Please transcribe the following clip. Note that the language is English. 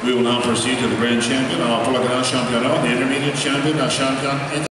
We will now proceed to the grand champion, pour le grand championnat, the intermediate champion, champion